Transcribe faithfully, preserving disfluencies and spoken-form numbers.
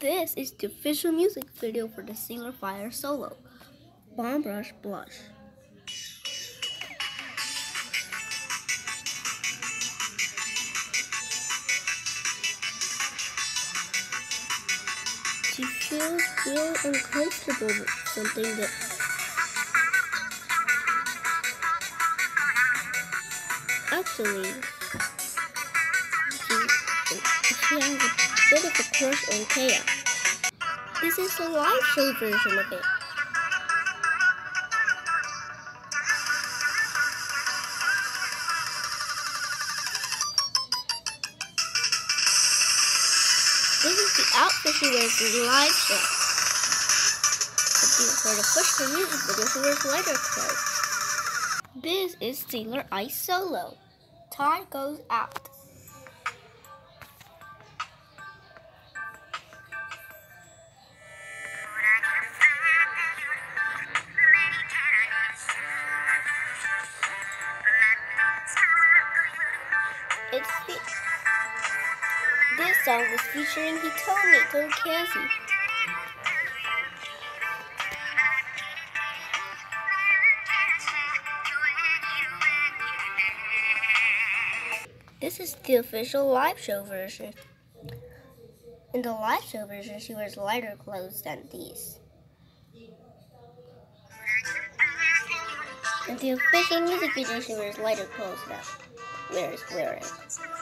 This is the official music video for the Sailor Fire solo, Bomb Rush Blush. She feels real uncomfortable with something that actually she, she has a bit of a crush on Kea. This is the live show version of it. This is the outfit she wears for the live show. But for the official music video, she wears lighter clothes. This is Sailor Ice solo. Time goes out. It's the, this song was featuring Hitomi Tokazi. This is the official live show version. In the live show version, she wears lighter clothes than these. In the official music video, she wears lighter clothes than Where is wearing.